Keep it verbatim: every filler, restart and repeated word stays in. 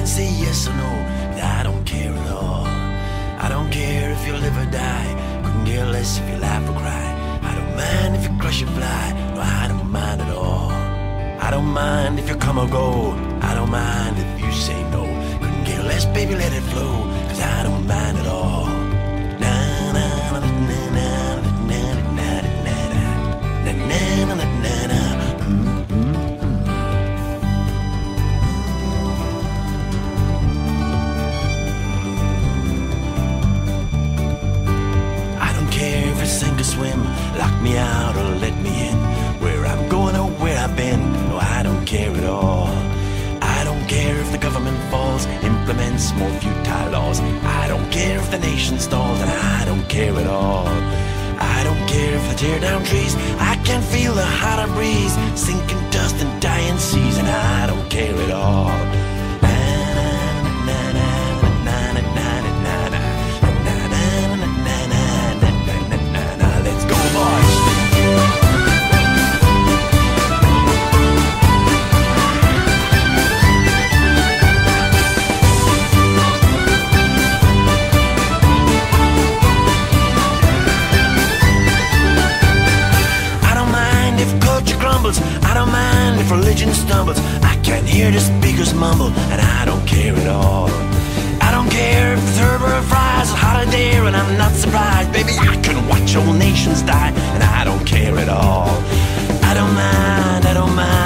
can say yes or no, but I don't care at all. I don't care if you live or die, couldn't care less if you laugh or cry. I don't mind if you crush or fly, no, I don't mind at all. I don't mind if you come or go, I don't mind if you say no. Couldn't care less, baby, let it flow, cause I don't mind at all. Sink or swim, lock me out or let me in. Where I'm going or where I've been, no, I don't care at all. I don't care if the government falls, implements more futile laws. I don't care if the nation stalls, and I don't care at all. I don't care if they tear down trees, I can feel the hotter breeze, sinking dust and dying seas, and I don't care at all. I don't mind if religion stumbles, I can hear the speakers mumble, and I don't care at all. I don't care if it's herb or fries, it's hot or dare, and I'm not surprised. Baby, I can watch whole nations die, and I don't care at all. I don't mind, I don't mind